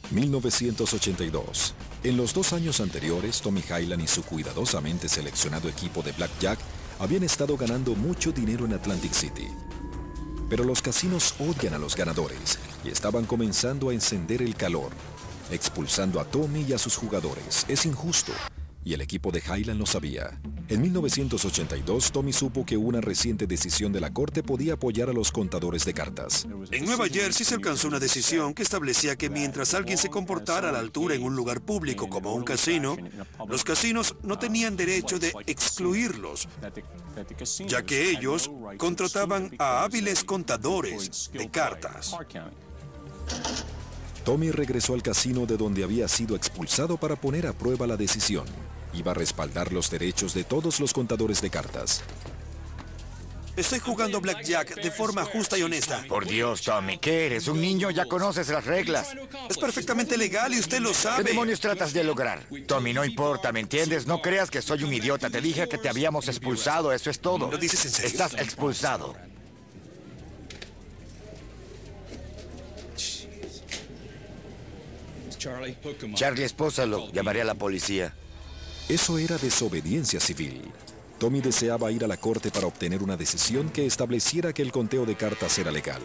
1982. En los 2 años anteriores, Tommy Hyland y su cuidadosamente seleccionado equipo de Blackjack habían estado ganando mucho dinero en Atlantic City. Pero los casinos odian a los ganadores y estaban comenzando a encender el calor, expulsando a Tommy y a sus jugadores. Es injusto, y el equipo de Hyland lo sabía. En 1982, Tommy supo que una reciente decisión de la corte podía apoyar a los contadores de cartas. En Nueva Jersey se alcanzó una decisión que establecía que mientras alguien se comportara a la altura en un lugar público como un casino, los casinos no tenían derecho de excluirlos, ya que ellos contrataban a hábiles contadores de cartas. Tommy regresó al casino de donde había sido expulsado para poner a prueba la decisión. Iba a respaldar los derechos de todos los contadores de cartas. Estoy jugando Blackjack de forma justa y honesta. Por Dios, Tommy, ¿qué eres? ¿Un niño? Ya conoces las reglas. Es perfectamente legal y usted lo sabe. ¿Qué demonios tratas de lograr? Tommy, no importa, ¿me entiendes? No creas que soy un idiota. Te dije que te habíamos expulsado, eso es todo. ¿Lo dices en serio? Estás expulsado. Charlie, espósalo. Llamaré a la policía. Eso era desobediencia civil. Tommy deseaba ir a la corte para obtener una decisión que estableciera que el conteo de cartas era legal.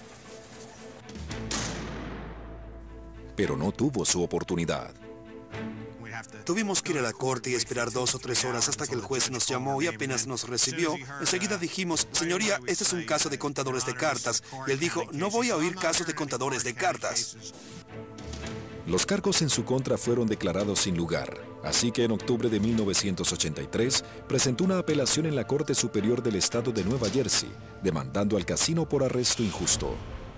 Pero no tuvo su oportunidad. Tuvimos que ir a la corte y esperar 2 o 3 horas hasta que el juez nos llamó y apenas nos recibió. Enseguida dijimos, señoría, este es un caso de contadores de cartas. Y él dijo, no voy a oír casos de contadores de cartas. Los cargos en su contra fueron declarados sin lugar, así que en octubre de 1983 presentó una apelación en la Corte Superior del Estado de Nueva Jersey, demandando al casino por arresto injusto.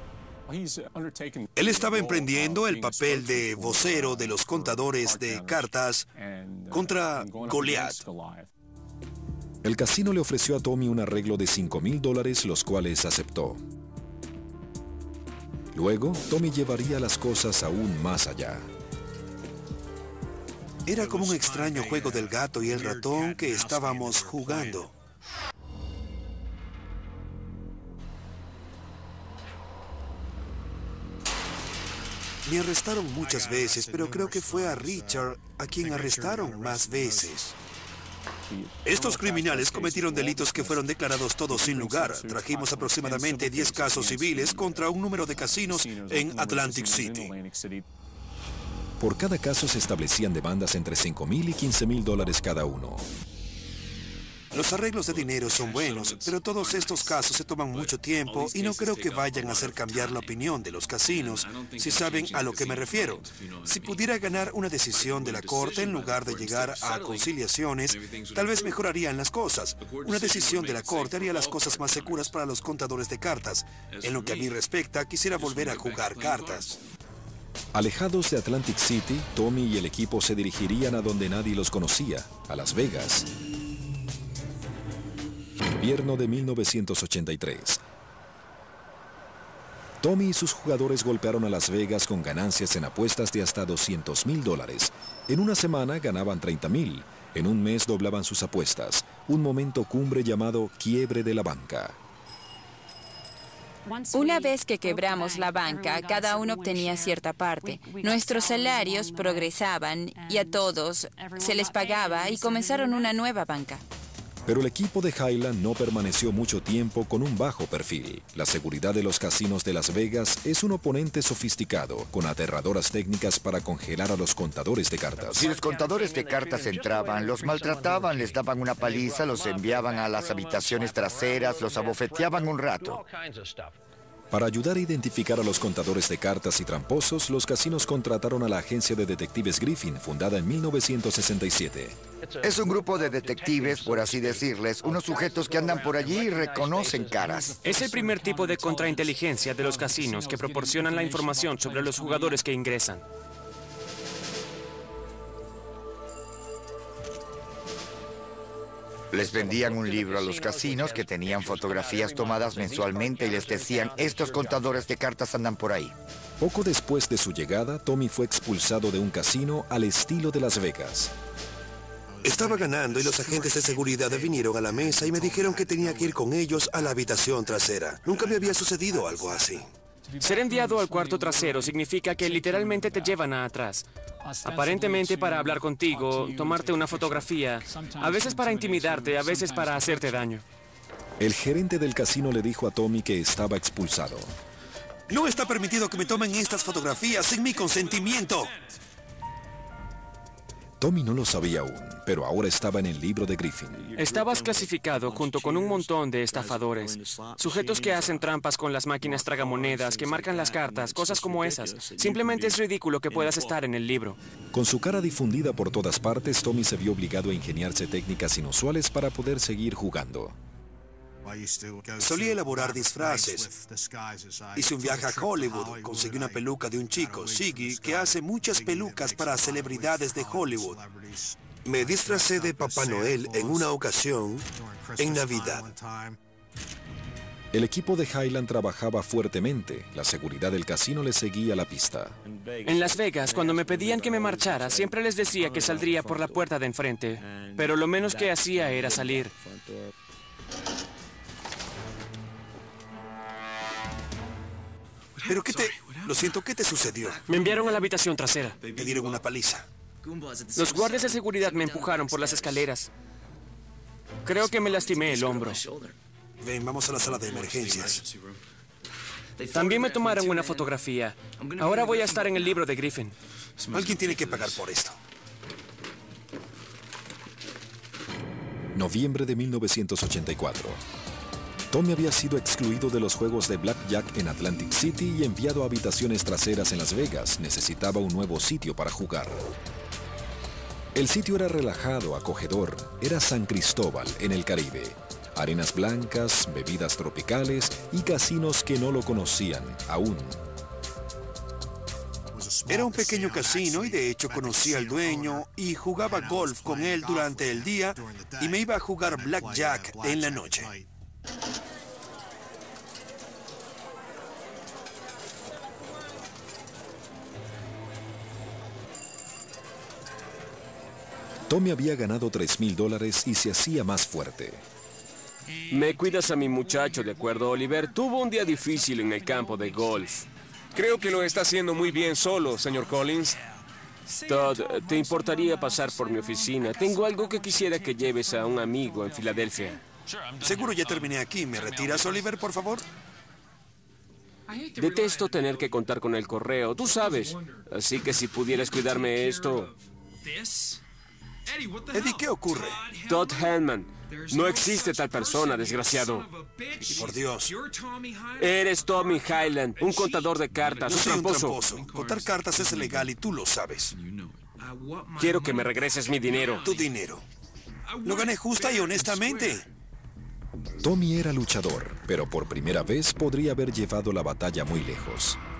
Él estaba emprendiendo el papel de vocero de los contadores de cartas contra Goliath. El casino le ofreció a Tommy un arreglo de $5,000, los cuales aceptó. Luego, Tommy llevaría las cosas aún más allá. Era como un extraño juego del gato y el ratón que estábamos jugando. Me arrestaron muchas veces, pero creo que fue a Richard a quien arrestaron más veces. Estos criminales cometieron delitos que fueron declarados todos sin lugar. Trajimos aproximadamente 10 casos civiles contra un número de casinos en Atlantic City. Por cada caso se establecían demandas entre $5,000 y $15,000 cada uno. Los arreglos de dinero son buenos, pero todos estos casos se toman mucho tiempo y no creo que vayan a hacer cambiar la opinión de los casinos, si saben a lo que me refiero. Si pudiera ganar una decisión de la corte en lugar de llegar a conciliaciones, tal vez mejorarían las cosas. Una decisión de la corte haría las cosas más seguras para los contadores de cartas. En lo que a mí respecta, quisiera volver a jugar cartas. Alejados de Atlantic City, Tommy y el equipo se dirigirían a donde nadie los conocía, a Las Vegas. Invierno de 1983. Tommy y sus jugadores golpearon a Las Vegas con ganancias en apuestas de hasta $200,000. En una semana ganaban $30,000. En un mes doblaban sus apuestas. Un momento cumbre llamado quiebre de la banca. Una vez que quebramos la banca, cada uno obtenía cierta parte. Nuestros salarios progresaban y a todos se les pagaba y comenzaron una nueva banca. Pero el equipo de Hyland no permaneció mucho tiempo con un bajo perfil. La seguridad de los casinos de Las Vegas es un oponente sofisticado, con aterradoras técnicas para congelar a los contadores de cartas. Si los contadores de cartas entraban, los maltrataban, les daban una paliza, los enviaban a las habitaciones traseras, los abofeteaban un rato. Para ayudar a identificar a los contadores de cartas y tramposos, los casinos contrataron a la agencia de detectives Griffin, fundada en 1967. Es un grupo de detectives, por así decirles, unos sujetos que andan por allí y reconocen caras. Es el primer tipo de contrainteligencia de los casinos que proporcionan la información sobre los jugadores que ingresan. Les vendían un libro a los casinos que tenían fotografías tomadas mensualmente y les decían, estos contadores de cartas andan por ahí. Poco después de su llegada, Tommy fue expulsado de un casino al estilo de Las Vegas. Estaba ganando y los agentes de seguridad vinieron a la mesa y me dijeron que tenía que ir con ellos a la habitación trasera. Nunca me había sucedido algo así. Ser enviado al cuarto trasero significa que literalmente te llevan a atrás. Aparentemente para hablar contigo, tomarte una fotografía, a veces para intimidarte, a veces para hacerte daño. El gerente del casino le dijo a Tommy que estaba expulsado. No está permitido que me tomen estas fotografías sin mi consentimiento. Tommy no lo sabía aún, pero ahora estaba en el libro de Griffin. Estabas clasificado junto con un montón de estafadores, sujetos que hacen trampas con las máquinas tragamonedas, que marcan las cartas, cosas como esas. Simplemente es ridículo que puedas estar en el libro. Con su cara difundida por todas partes, Tommy se vio obligado a ingeniarse técnicas inusuales para poder seguir jugando. Solía elaborar disfraces. Hice un viaje a Hollywood. Conseguí una peluca de un chico, Siggy, que hace muchas pelucas para celebridades de Hollywood. Me disfracé de Papá Noel en una ocasión en Navidad. El equipo de Highland trabajaba fuertemente. La seguridad del casino le seguía la pista. En Las Vegas, cuando me pedían que me marchara, siempre les decía que saldría por la puerta de enfrente. Pero lo menos que hacía era salir. ¿Pero qué te... Lo siento, ¿qué te sucedió? Me enviaron a la habitación trasera. Me dieron una paliza. Los guardias de seguridad me empujaron por las escaleras. Creo que me lastimé el hombro. Ven, vamos a la sala de emergencias. También me tomaron una fotografía. Ahora voy a estar en el libro de Griffin. Alguien tiene que pagar por esto. Noviembre de 1984. Tommy había sido excluido de los juegos de Blackjack en Atlantic City y enviado a habitaciones traseras en Las Vegas. Necesitaba un nuevo sitio para jugar. El sitio era relajado, acogedor. Era San Cristóbal, en el Caribe. Arenas blancas, bebidas tropicales y casinos que no lo conocían aún. Era un pequeño casino y de hecho conocí al dueño y jugaba golf con él durante el día y me iba a jugar Blackjack en la noche. Tommy había ganado $3,000 y se hacía más fuerte. Me cuidas a mi muchacho, ¿de acuerdo, Oliver? Tuvo un día difícil en el campo de golf. Creo que lo está haciendo muy bien solo, señor Collins. Todd, ¿te importaría pasar por mi oficina? Tengo algo que quisiera que lleves a un amigo en Filadelfia. Seguro ya terminé aquí. ¿Me retiras, Oliver, por favor? Detesto tener que contar con el correo, tú sabes. Así que si pudieras cuidarme esto... Eddie, ¿qué ocurre? Todd Hellman. No existe tal persona, desgraciado. Por Dios. Eres Tommy Highland, un contador de cartas, Yo soy un tramposo. tramposo. Contar cartas es legal y tú lo sabes. Quiero que me regreses mi dinero. Tu dinero. Lo gané justa y honestamente. Tommy era luchador, pero por primera vez podría haber llevado la batalla muy lejos.